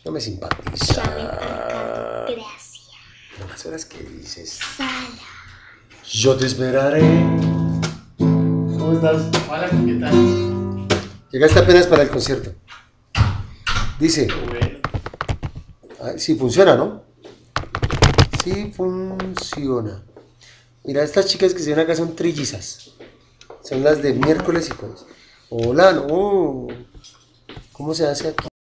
No me simpatiza. Ya me encanta. Gracias. Las horas que dices. Sala. Yo te esperaré. ¿Cómo estás? Hola, ¿qué tal? Llegaste apenas para el concierto. Dice. Bueno, Sí funciona, ¿no? Sí funciona. Mira, estas chicas que se ven acá son trillizas. Son las de miércoles y jueves. Hola, no. ¿Cómo se hace aquí?